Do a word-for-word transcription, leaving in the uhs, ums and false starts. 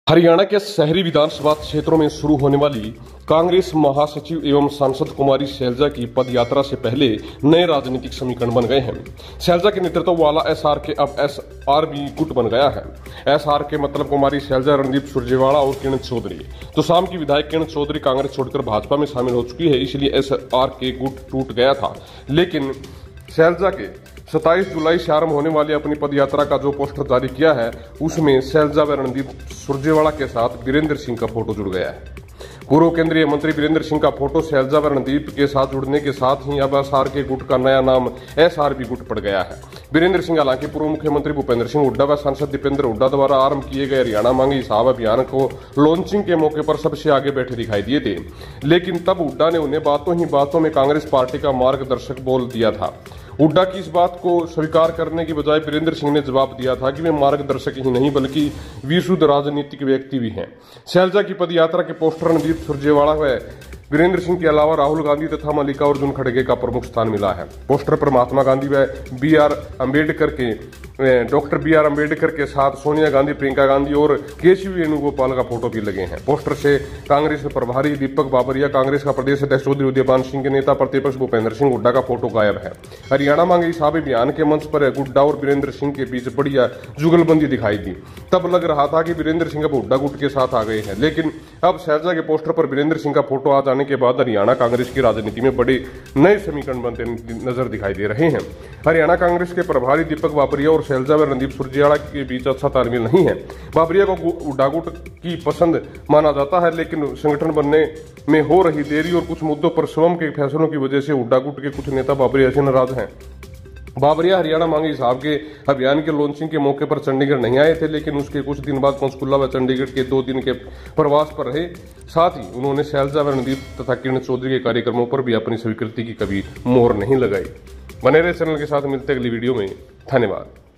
हरियाणा के शहरी विधानसभा क्षेत्रों में शुरू होने वाली कांग्रेस महासचिव एवं सांसद कुमारी शैलजा की पदयात्रा से पहले नए राजनीतिक समीकरण बन गए हैं। शैलजा के नेतृत्व वाला एसआर के अब एसआरबी गुट बन गया है। एसआर के मतलब कुमारी शैलजा, रणदीप सुरजेवाला और किरण चौधरी। तो शाम की विधायक किरण चौधरी कांग्रेस छोड़कर भाजपा में शामिल हो चुकी है, इसलिए एसआर के गुट टूट गया था। लेकिन शैलजा के सत्ताईस जुलाई से आरंभ होने वाली अपनी पदयात्रा का जो पोस्टर जारी किया है, उसमें शैलजा व रणदीप सुरजेवाला के साथ वीरेंद्र सिंह का फोटो जुड़ गया है। पूर्व केंद्रीय मंत्री वीरेंद्र सिंह का फोटो शैलजा व रणदीप के साथ जुड़ने के साथ ही अब एसआर के गुट का नया नाम एसआरबी गुट पड़ गया है। वीरेंद्र सिंह हालांकि पूर्व मुख्यमंत्री भूपेंद्र सिंह हुड्डा व सांसद दीपेंद्र हुड्डा द्वारा आरंभ किए गए हरियाणा मांगे हिसाब अभियान को लॉन्चिंग के मौके पर सबसे आगे बैठे दिखाई दिए थे, लेकिन तब हुड्डा ने उन्हें बातों ही बातों में कांग्रेस पार्टी का मार्गदर्शक बोल दिया था। हुड्डा की इस बात को स्वीकार करने की बजाय वीरेंद्र सिंह ने जवाब दिया था कि वे मार्गदर्शक ही नहीं बल्कि विशुद्ध राजनीतिक व्यक्ति भी हैं। शैलजा की पदयात्रा के पोस्टर रणदीप सुरजेवाला व वीरेंद्र सिंह के अलावा राहुल गांधी तथा मल्लिकार्जुन खड़गे का प्रमुख स्थान मिला है। पोस्टर पर महात्मा गांधी व बी आर अम्बेडकर के डॉक्टर बी आर अम्बेडकर के साथ सोनिया गांधी, प्रियंका गांधी और केशव वेणुगोपाल का फोटो भी लगे हैं। पोस्टर से कांग्रेस प्रभारी दीपक बाबरिया, कांग्रेस का प्रदेश अध्यक्ष चौधरी उदयपान सिंह के नेता प्रतिपक्ष भूपेंद्र सिंह हुड्डा का फोटो गायब है। हरियाणा मांगे हिसाब अभियान के मंच पर हुड्डा और वीरेंद्र सिंह के बीच बढ़िया जुगलबंदी दिखाई दी। तब लग रहा था कि वीरेंद्र सिंह अब हुड्डा गुट के साथ आ गए हैं, लेकिन अब शैलजा के पोस्टर पर वीरेंद्र सिंह का फोटो आ जाने के बाद हरियाणा कांग्रेस की राजनीति में बड़े नए समीकरण बनते नजर दिखाई दे रहे हैं। हरियाणा कांग्रेस के प्रभारी दीपक बाबरिया और शैलजा व रणदीप सुरजेवाला के बीच अच्छा तालमेल नहीं है। बाबरिया को हुड्डा गुट की पसंद माना जाता है, लेकिन संगठन बनने में हो रही देरी और कुछ मुद्दों पर स्वयं के फैसलों की वजह से हुड्डा गुट के कुछ नेता बाबरिया से नाराज हैं। बाबरिया हरियाणा मांगे हिसाब के अभियान के लॉन्चिंग के मौके पर चंडीगढ़ नहीं आए थे, लेकिन उसके कुछ दिन बाद पंचकुला व चंडीगढ़ के दो दिन के प्रवास पर रहे। साथ ही उन्होंने शैलजा व रणदीप तथा किरण चौधरी के कार्यक्रमों पर भी अपनी स्वीकृति की कभी मोहर नहीं लगाई। बने रहे चैनल के साथ, मिलते अगली वीडियो में। धन्यवाद।